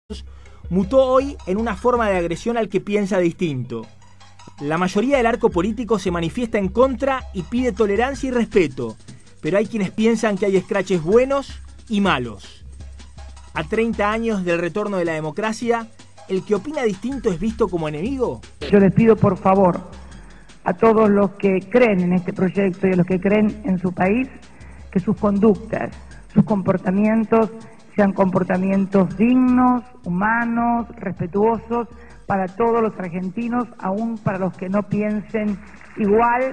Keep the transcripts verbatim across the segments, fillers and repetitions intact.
mutó hoy en una forma de agresión al que piensa distinto. La mayoría del arco político se manifiesta en contra y pide tolerancia y respeto, pero hay quienes piensan que hay escraches buenos y malos. A treinta años del retorno de la democracia, ¿el que opina distinto es visto como enemigo? Yo les pido por favor a todos los que creen en este proyecto y a los que creen en su país, que sus conductas, sus comportamientos sean comportamientos dignos, humanos, respetuosos para todos los argentinos, aún para los que no piensen igual.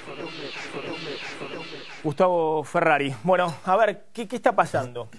Gustavo Ferrari. Bueno, a ver, ¿qué, qué está pasando?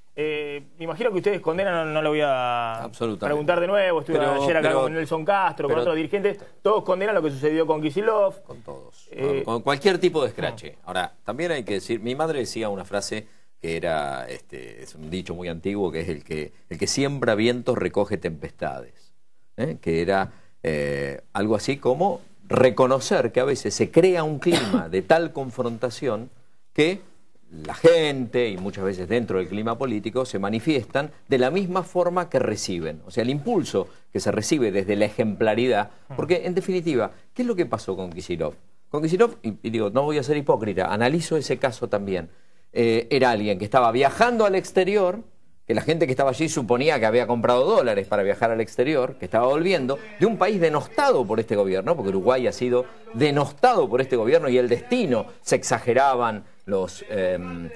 Eh, me imagino que ustedes condenan, no, no lo voy a preguntar de nuevo, estuve pero, ayer acá pero, con Nelson Castro, pero, con otros dirigentes, todos condenan lo que sucedió con Kicillof. Con todos, eh, con, con cualquier tipo de escrache. No. Ahora, también hay que decir, mi madre decía una frase que era, este, es un dicho muy antiguo, que es el que, el que siembra vientos recoge tempestades, ¿eh? que era eh, algo así como reconocer que a veces se crea un clima de tal confrontación que la gente, y muchas veces dentro del clima político, se manifiestan de la misma forma que reciben. O sea, el impulso que se recibe desde la ejemplaridad. Porque, en definitiva, ¿qué es lo que pasó con Kicillof? Con Kicillof, y, y digo, no voy a ser hipócrita, analizo ese caso también. Eh, era alguien que estaba viajando al exterior, que la gente que estaba allí suponía que había comprado dólares para viajar al exterior, que estaba volviendo de un país denostado por este gobierno, porque Uruguay ha sido denostado por este gobierno y el destino, se exageraban los, eh,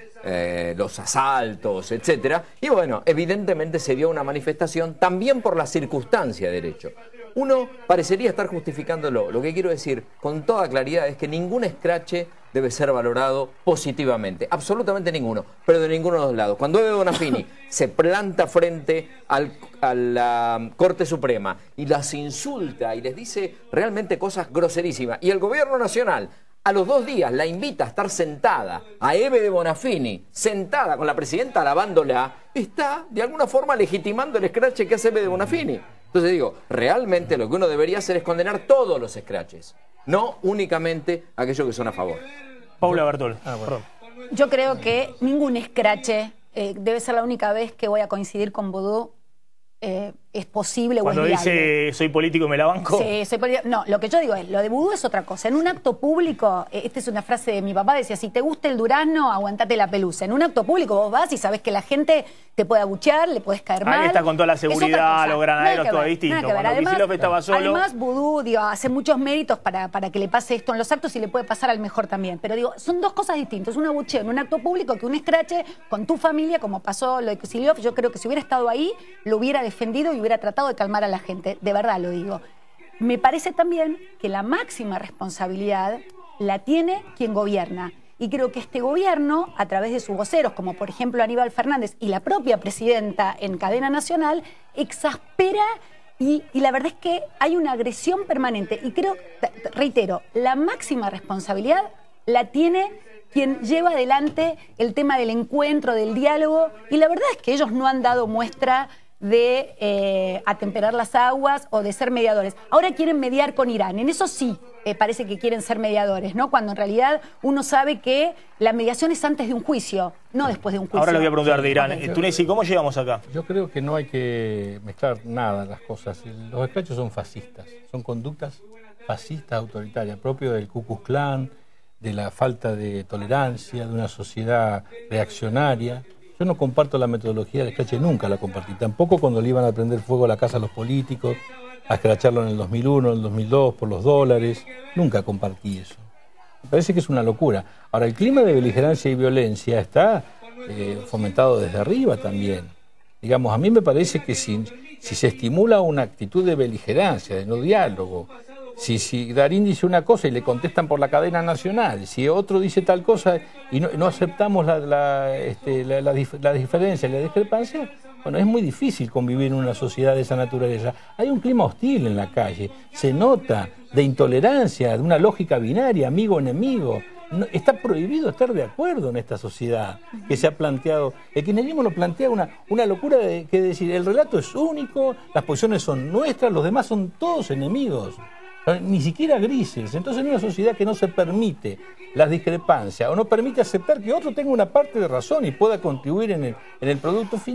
eh, los asaltos, etcétera. Y bueno, evidentemente se dio una manifestación también por la circunstancia de derecho. Uno parecería estar justificándolo. Lo que quiero decir con toda claridad es que ningún escrache debe ser valorado positivamente, absolutamente ninguno, pero de ninguno de los lados. Cuando Eve Bonafini se planta frente al, a la Corte Suprema y las insulta y les dice realmente cosas groserísimas, y el gobierno nacional a los dos días la invita a estar sentada, a Eve de Bonafini, sentada con la presidenta alabándola, está de alguna forma legitimando el escrache que hace Eve de Bonafini. Entonces digo, realmente lo que uno debería hacer es condenar todos los escraches, no únicamente aquellos que son a favor. Paula Bertol. Ah, bueno. Yo creo que ningún escrache, eh, debe ser la única vez que voy a coincidir con Vudú, eh, es posible o es Cuando viable. dice soy político y me la banco. Sí, soy político. No, lo que yo digo es, lo de Vudú es otra cosa. En un acto público, eh, esta es una frase de mi papá, decía, si te gusta el durazno, aguantate la pelusa. En un acto público vos vas y sabés que la gente te puede abuchear, le puedes caer mal. Ahí está con toda la seguridad, los granaderos, todo distinto. Cuando Kicillof estaba solo. Además, Vudú, digo, hace muchos méritos para, para que le pase esto en los actos y le puede pasar al mejor también. Pero digo, son dos cosas distintas. Un abucheo en un acto público que un escrache con tu familia, como pasó lo de Kicillof. Yo creo que si hubiera estado ahí, lo hubiera defendido y hubiera tratado de calmar a la gente, de verdad lo digo. Me parece también que la máxima responsabilidad la tiene quien gobierna. Y creo que este gobierno, a través de sus voceros, como por ejemplo Aníbal Fernández y la propia presidenta en cadena nacional, exaspera y, y la verdad es que hay una agresión permanente. Y creo, reitero, la máxima responsabilidad la tiene quien lleva adelante el tema del encuentro, del diálogo. Y la verdad es que ellos no han dado muestra de eh, atemperar las aguas o de ser mediadores. Ahora quieren mediar con Irán. En eso sí eh, parece que quieren ser mediadores, ¿no? Cuando en realidad uno sabe que la mediación es antes de un juicio, no después de un juicio. Ahora les voy a preguntar de Irán. Eh, Tunesi, ¿cómo llegamos acá? Yo creo que no hay que mezclar nada las cosas. Los escrachos son fascistas, son conductas fascistas autoritarias, propio del Ku Klux Klan, de la falta de tolerancia, de una sociedad reaccionaria. Yo no comparto la metodología del escrache, nunca la compartí. Tampoco cuando le iban a prender fuego a la casa a los políticos, a escracharlo en el dos mil uno, en el dos mil dos, por los dólares. Nunca compartí eso. Me parece que es una locura. Ahora, el clima de beligerancia y violencia está eh, fomentado desde arriba también. Digamos, a mí me parece que si, si se estimula una actitud de beligerancia, de no diálogo, Si, si Darín dice una cosa y le contestan por la cadena nacional, si otro dice tal cosa y no, no aceptamos la, la, este, la, la, dif la diferencia, la discrepancia, bueno, es muy difícil convivir en una sociedad de esa naturaleza. Hay un clima hostil en la calle, se nota de intolerancia, de una lógica binaria, amigo-enemigo. No, está prohibido estar de acuerdo en esta sociedad que se ha planteado. El kirchnerismo lo plantea una, una locura de que decir, el relato es único, las posiciones son nuestras, los demás son todos enemigos. Ni siquiera grises. Entonces, en una sociedad que no se permite las discrepancias o no permite aceptar que otro tenga una parte de razón y pueda contribuir en el, en el producto final,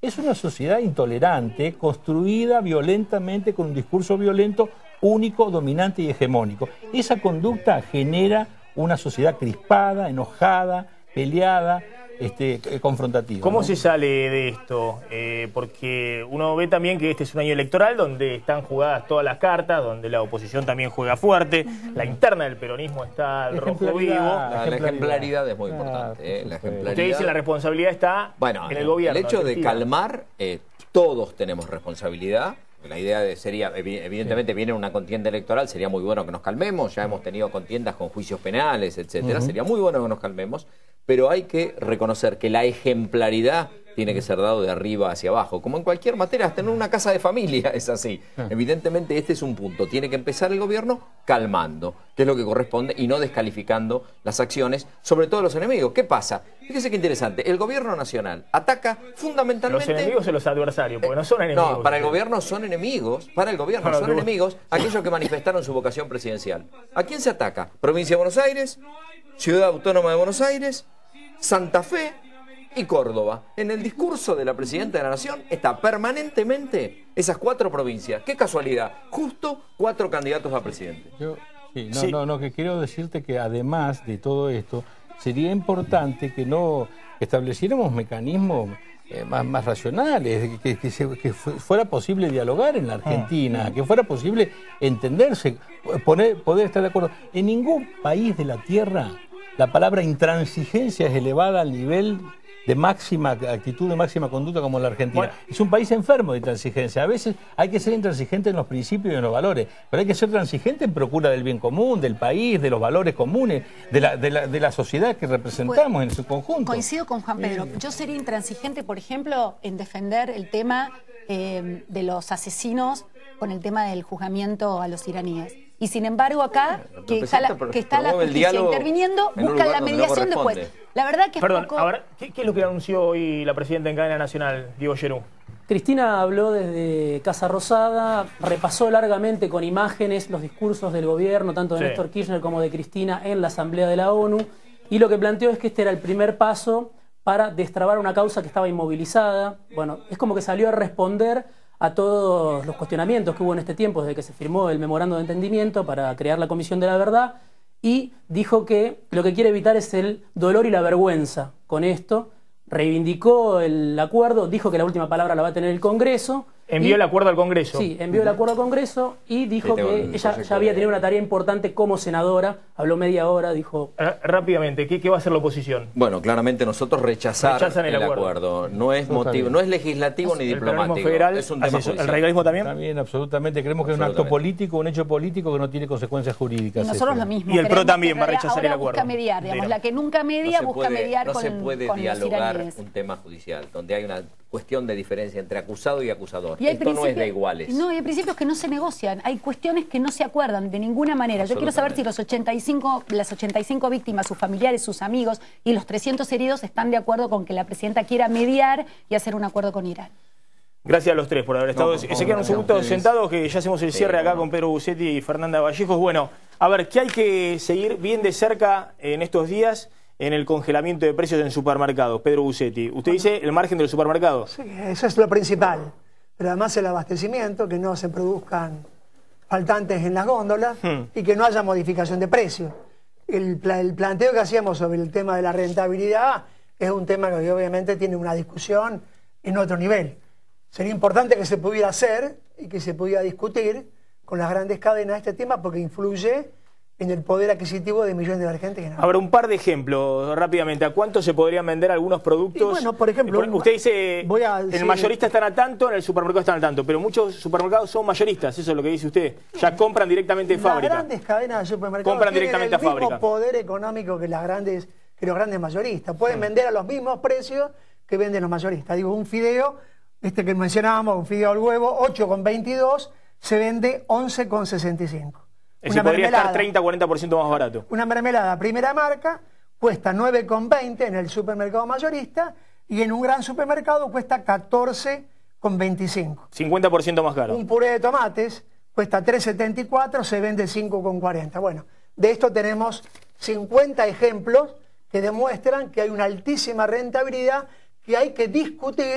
Es una sociedad intolerante, construida violentamente con un discurso violento, único, dominante y hegemónico. Esa conducta genera una sociedad crispada, enojada, peleada, este, confrontativa. ¿Cómo ¿no? se sale de esto? Eh, porque uno ve también que este es un año electoral donde están jugadas todas las cartas, donde la oposición también juega fuerte, la interna del peronismo está al rojo vivo. La, la ejemplaridad es muy importante. Eh, la ejemplaridad. Usted dice la responsabilidad está bueno, en el gobierno. El hecho de calmar, eh, todos tenemos responsabilidad. La idea de sería, evidentemente, sí. viene una contienda electoral, sería muy bueno que nos calmemos, ya hemos tenido contiendas con juicios penales, etcétera, uh-huh. sería muy bueno que nos calmemos, pero hay que reconocer que la ejemplaridad tiene que ser dado de arriba hacia abajo, como en cualquier materia, hasta en una casa de familia es así. Uh-huh. Evidentemente este es un punto, tiene que empezar el gobierno calmando, que es lo que corresponde, y no descalificando las acciones, sobre todo los enemigos. ¿Qué pasa? Fíjese qué interesante, el gobierno nacional ataca fundamentalmente... Los enemigos o los adversarios, porque no son enemigos. No, para el gobierno son enemigos, para el gobierno bueno, son tú... enemigos aquellos que manifestaron su vocación presidencial. ¿A quién se ataca? Provincia de Buenos Aires, Ciudad Autónoma de Buenos Aires, Santa Fe y Córdoba. En el discurso de la Presidenta de la Nación está permanentemente esas cuatro provincias. Qué casualidad, justo cuatro candidatos a presidente. Yo, sí, no, sí. no, no, que quiero decirte que además de todo esto, sería importante que no estableciéramos mecanismos eh, más, más racionales, que, que, se, que fuera posible dialogar en la Argentina, mm. que fuera posible entenderse, poner, poder estar de acuerdo. En ningún país de la Tierra la palabra intransigencia es elevada al nivel de máxima actitud, de máxima conducta como la Argentina. Bueno, es un país enfermo de intransigencia. A veces hay que ser intransigente en los principios y en los valores, pero hay que ser transigente en procura del bien común, del país, de los valores comunes, de la, de la, de la sociedad que representamos pues, en su conjunto. Coincido con Juan Pedro. Yo sería intransigente, por ejemplo, en defender el tema eh, de los asesinos con el tema del juzgamiento a los iraníes. Y sin embargo acá, que está la, que está la justicia interviniendo, buscan la mediación no después. La verdad que es Perdón, poco... a ver, ¿qué, ¿qué es lo que anunció hoy la Presidenta en cadena nacional, Diego Yerú? Cristina habló desde Casa Rosada, repasó largamente con imágenes los discursos del gobierno, tanto de sí. Néstor Kirchner como de Cristina en la Asamblea de la ONU, y lo que planteó es que este era el primer paso para destrabar una causa que estaba inmovilizada. Bueno, es como que salió a responder a todos los cuestionamientos que hubo en este tiempo desde que se firmó el memorando de entendimiento para crear la Comisión de la Verdad, y dijo que lo que quiere evitar es el dolor y la vergüenza con esto. Reivindicó el acuerdo, dijo que la última palabra la va a tener el Congreso. Envió y, el acuerdo al Congreso. Sí, envió el acuerdo al Congreso y dijo sí, que ella ya había tenido una tarea importante como senadora. Habló media hora, dijo... R rápidamente, ¿qué, ¿qué va a hacer la oposición? Bueno, claramente nosotros rechazar Rechazan el, el acuerdo. acuerdo. No es motivo, no es legislativo ni diplomático. Federal, es un tema ¿el radicalismo también? También, absolutamente. Creemos que es un acto político, un hecho político que no tiene consecuencias jurídicas. Y nosotros lo mismo. Y el P R O también va a rechazar el acuerdo. Busca mediar, digamos. La que nunca media no busca puede, mediar no con, se puede con dialogar los iraníes. Un tema judicial, donde hay una cuestión de diferencia entre acusado y acusador. Y Esto no es de iguales. No, hay principios que no se negocian. Hay cuestiones que no se acuerdan de ninguna manera. Yo quiero saber si los ochenta y cinco, las ochenta y cinco víctimas, sus familiares, sus amigos y los trescientos heridos están de acuerdo con que la presidenta quiera mediar y hacer un acuerdo con Irán. Gracias a los tres por haber estado. No, se quedan un segundo sentados que ya hacemos el cierre sí, acá no. con Pedro Busetti y Fernanda Vallejos. Bueno, a ver, ¿qué hay que seguir bien de cerca en estos días en el congelamiento de precios en supermercados? Pedro Busetti, usted bueno. dice el margen del supermercado. Sí, eso es lo principal. Pero además el abastecimiento, que no se produzcan faltantes en las góndolas hmm. y que no haya modificación de precios. El, el planteo que hacíamos sobre el tema de la rentabilidad es un tema que obviamente tiene una discusión en otro nivel. Sería importante que se pudiera hacer y que se pudiera discutir con las grandes cadenas este tema porque influye en el poder adquisitivo de millones de argentinos. A ver, un par de ejemplos rápidamente. ¿A cuánto se podrían vender algunos productos? Y bueno, por ejemplo... Por, usted dice, voy a en el mayorista están a tanto, en el supermercado están al tanto, pero muchos supermercados son mayoristas, eso es lo que dice usted. Ya compran directamente de fábrica. Las grandes cadenas de supermercados compran directamente a fábrica. Tienen el mismo poder económico que, las grandes, que los grandes mayoristas. Pueden sí. vender a los mismos precios que venden los mayoristas. Digo, un fideo, este que mencionábamos, un fideo al huevo, ocho con veintidós, se vende once con sesenta y cinco. Es decir, podría estar treinta a cuarenta por ciento más barato. Una mermelada primera marca cuesta nueve con veinte en el supermercado mayorista y en un gran supermercado cuesta catorce con veinticinco. cincuenta por ciento más caro. Un puré de tomates cuesta tres setenta y cuatro, se vende cinco con cuarenta. Bueno, de esto tenemos cincuenta ejemplos que demuestran que hay una altísima rentabilidad que hay que discutir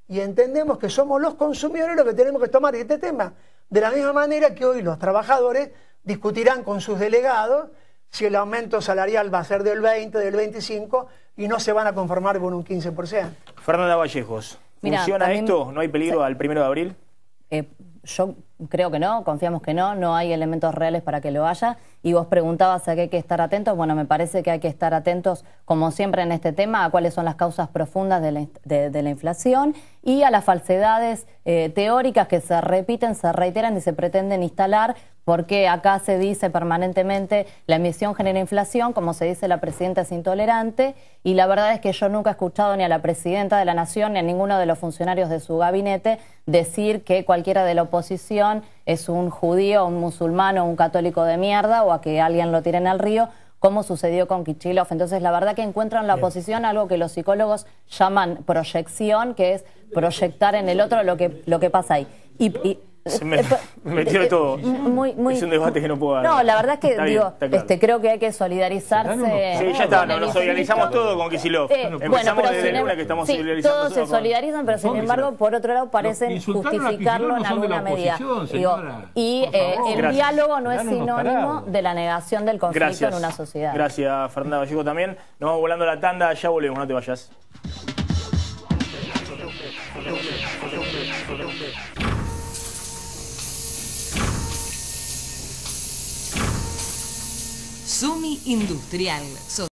y entendemos que somos los consumidores los que tenemos que tomar este tema. De la misma manera que hoy los trabajadores discutirán con sus delegados si el aumento salarial va a ser del veinte, del veinticinco y no se van a conformar con un quince por ciento. Fernanda Vallejos, ¿funciona Mirá, también, esto? ¿No hay peligro al primero de abril? Eh, yo creo que no, confiamos que no, no hay elementos reales para que lo haya. Y vos preguntabas a qué hay que estar atentos. Bueno, me parece que hay que estar atentos, como siempre en este tema, a cuáles son las causas profundas de la, de, de la inflación y a las falsedades eh, teóricas que se repiten, se reiteran y se pretenden instalar, porque acá se dice permanentemente la emisión genera inflación, como se dice la presidenta es intolerante, y la verdad es que yo nunca he escuchado ni a la presidenta de la Nación ni a ninguno de los funcionarios de su gabinete decir que cualquiera de la oposición es un judío, un musulmán o un católico de mierda, o a que alguien lo tiren al río, como sucedió con Kicillof. Entonces, la verdad que encuentran en la oposición algo que los psicólogos llaman proyección, que es proyectar en el otro lo que, lo que pasa ahí. Y, y Se me, me metió de todo. Muy, muy, es un debate que no puedo dar. No, la verdad es que está digo, bien, claro. este, creo que hay que solidarizarse. Sí, ya está, nos, nos solidarizamos todo con Kicillof. Eh, Empezamos bueno, pero desde sin, el lunes que estamos sí, solidarizando. todos se con... solidarizan, pero sin embargo, por otro lado, parecen justificarlo en alguna medida. Digo, y eh, el Gracias. diálogo no es sinónimo de la negación del conflicto Gracias. en una sociedad. Gracias, Fernanda Vallejo también. Nos vamos volando la tanda, ya volvemos, no te vayas. Sumi Industrial.